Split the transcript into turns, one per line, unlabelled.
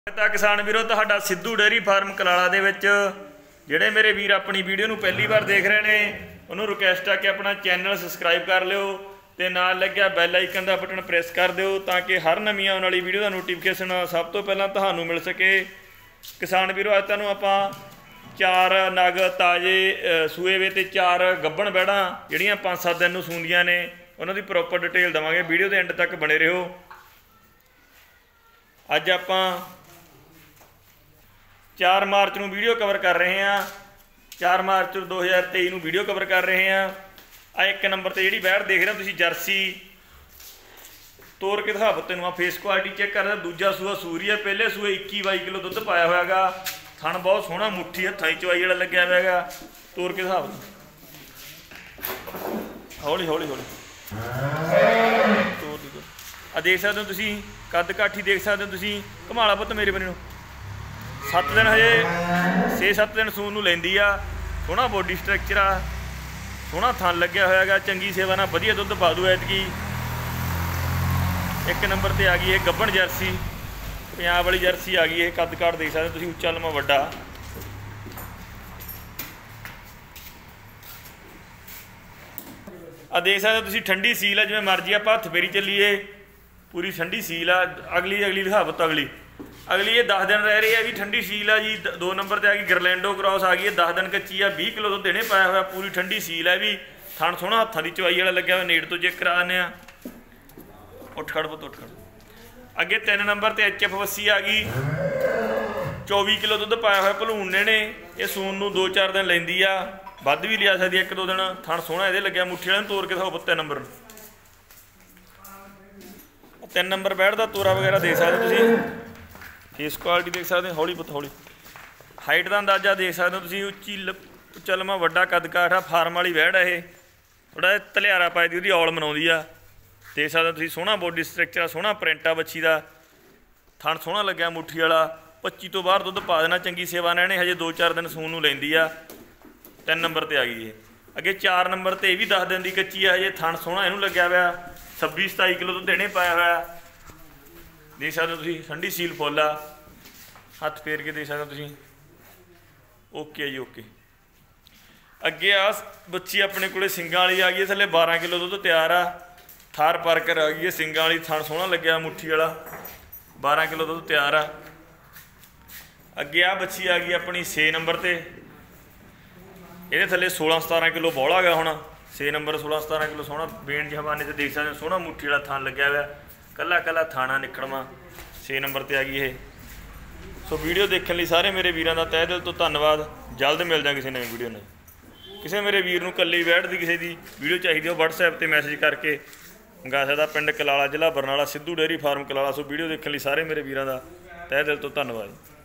ਤਾਂ ਕਿਸਾਨ ਵੀਰੋ ਤੁਹਾਡਾ ਸਿੱਧੂ ਡੇਅਰੀ ਫਾਰਮ ਕਲਾਲਾ ਦੇ ਵਿੱਚ ਜਿਹੜੇ ਮੇਰੇ ਵੀਰ ਆਪਣੀ ਵੀਡੀਓ ਨੂੰ ਪਹਿਲੀ ਵਾਰ ਦੇਖ ਰਹੇ ਨੇ ਉਹਨੂੰ ਰਿਕਵੈਸਟ ਆ ਕਿ ਆਪਣਾ ਚੈਨਲ ਸਬਸਕ੍ਰਾਈਬ ਕਰ ਲਿਓ ਤੇ ਨਾਲ ਲੱਗਿਆ ਬੈਲ ਆਈਕਨ ਦਾ ਬਟਨ ਪ੍ਰੈਸ ਕਰ ਦਿਓ ਤਾਂ ਕਿ ਹਰ ਨਵੀਂ ਆਉਣ ਵਾਲੀ ਵੀਡੀਓ ਦਾ ਨੋਟੀਫਿਕੇਸ਼ਨ ਸਭ ਤੋਂ ਪਹਿਲਾਂ ਤੁਹਾਨੂੰ ਮਿਲ ਸਕੇ। ਕਿਸਾਨ ਵੀਰੋ ਅੱਜ ਤੁਹਾਨੂੰ ਆਪਾਂ 4 ਨਗ ਤਾਜ਼ੇ ਸੂਏ ਵੇ ਤੇ 4 ਗੱਭਣ ਬੈੜਾਂ ਜਿਹੜੀਆਂ 5-7 ਦਿਨ ਨੂੰ ਸੂੰਦੀਆਂ ਨੇ ਉਹਨਾਂ ਦੀ ਪ੍ਰੋਪਰ ਡਿਟੇਲ ਦੇਵਾਂਗੇ। ਵੀਡੀਓ ਦੇ ਐਂਡ ਤੱਕ ਬਣੇ ਰਹੋ। ਅੱਜ ਆਪਾਂ 4 ਮਾਰਚ ਨੂੰ ਵੀਡੀਓ कवर कर रहे हैं। 4 मार्च 2023 ਨੂੰ ਵੀਡੀਓ कवर कर रहे हैं। आ 1 नंबर ਤੇ ਜਿਹੜੀ ਬੈੜ ਦੇਖ ਰਹੇ ਹੋ ਤੁਸੀਂ ਜਰਸੀ ਤੋਰ ਕੇ ਦਿਖਾ ਬੱਤੇ ਨੂੰ। ਆ ਫੇਸ ਕੁਆਲਿਟੀ ਚੈੱਕ ਕਰ ਰਹੇ। ਦੂਜਾ ਸੂਆ ਸੂਰੀ ਹੈ। ਪਹਿਲੇ ਸੂਏ 21-22 ਕਿਲੋ ਦੁੱਧ ਪਾਇਆ ਹੋਇਆਗਾ। ਥਣ ਬਹੁਤ ਸੋਹਣਾ ਮੁੱਠੀ ਹੱਥਾਂ 'ਚ ਚਵਾਈ ਵਾਲਾ ਲੱਗਿਆ ਹੋਇਆਗਾ। ਤੋਰ ਕੇ ਦਿਖਾ ਬੱਤੇ ਹੌਲੀ ਹੌਲੀ ਹੌਲੀ ਤੋਰ ਦੀ। ਆ ਦੇਖ ਸਕਦੇ ਹੋ ਤੁਸੀਂ ਕੱਦ ਕਾਠੀ ਦੇਖ ਸਕਦੇ ਹੋ ਤੁਸੀਂ। ਘੁਮਾਲਾ ਪੁੱਤ ਮੇਰੇ ਬੰਨੇ ਨੂੰ 7 दिन हजे 6-7 दिन सून नूं लैंदी आ। सोहना बॉडी स्ट्रक्चर आ, सोहना थन लग्या होया, चंगी सेवा नाल वधिया दुध पा दू। ऐतकी 1 नंबर ते आ गई है गब्बण जर्सी, पंजाब वाली जर्सी आ गई है। कद काठ देख सकते तुसीं, उच्चा लम्मा वड्डा। आ देख सकते तुसीं ठंडी सील आ, जिवें मर्जी आपां हत्थ फेरी चलीए, पूरी ठंडी सील आ। अगली दिखावत अगली ये 10 दिन रह रही है भी ठंडी सील है जी। 2 नंबर पर आ गई गरलैंडो क्रॉस आ गई है। 10 दिन कच्ची है। 20 किलो दुध देने पाया हुआ। पूरी ठंडी सील है भी। थण सोहना हत्थों की चवाई वाला लग्या हुआ। नेड़ तो चेक करा दें। उठ खड़ पुत उठ खड़। अगे 3 नंबर पर HF वस्सी आ गई। 24 किलो दुध पाया हुआ। भलूने ने ये सून नूं 2-4 दिन लैंदी आ, वध भी लिया सकती है 1-2 दिन। थण सोहना ये लग्या। मुठ्ठी वाले तोड़ के दिखाओ 3 नंबर। 3 नंबर बैठ का तोरा वगैरह देख सकते तुसीं। फेस क्वालिटी देख सकते हौली पुत हौली। हाइट का अंदाजा देख सकते हो तुसीं। उच्चा लम्मा वड्डा कद काठ आ। फार्म वाली वैड़ है ये। थोड़ा धलियारा पाई दी, औल मनाउंदी आ। देख सकते तुसीं सोहना बॉडी स्ट्रक्चर आ, सोहना प्रिंट आ बच्ची का। थण सोहना लग्या मुठ्ठी वाला। 25 तो बाहर दुध पा देना। चंगी सेवा ने इहने हजे 2-4 दिन सून नूं लैंदी आ। 3 नंबर पर आ गई है। अगे 4 नंबर पर यह भी 10 दिन की कच्ची आ। हजे थण सोहना इहनूं लग्या हुआ। 26-27 किलो दुध देने पाया हुआ। देख सकते हो तुसीं ठंडी सील फुल आ। हथ फेर के देख सकते हो तुसीं। ओके जी ओके। अगे आ बच्ची अपने कोले सिंगां वाली आ गई है। थल्ले 12 किलो दुध तैयार आ। थार पारकर आ गई है सिंगां वाली। थण सोहना लग्या मुठ्ठी वाला। 12 किलो दुध तैयार आ। अगे आ बच्ची आ गई अपनी 6 नंबर ते। ये थल्ले 16-17 किलो बौला गया होना। 6 नंबर 16-17 किलो सोहना बेन जहबाने से देख सकते हो। सोहना मुठ्ठी वाला थण लग्या हुआ। कला कला थाना निकड़वा। 6 नंबर पर आ गई है। सो वीडियो देखने लिए सारे मेरे वीरों का तह दिल तो धन्यवाद। जल्द मिलदा किसी नवी वीडियो ने। किसी मेरे वीर नूं कल्ली बैठ दी किसी की वीडियो चाहिए हो WhatsApp पर मैसेज करके मंगा सकदा। पिंड कलाला, जिला Barnala, Sidhu dairy farm Kalala. So video देखने लिए सारे मेरे वीरों का तह दिल तो धन्यवाद।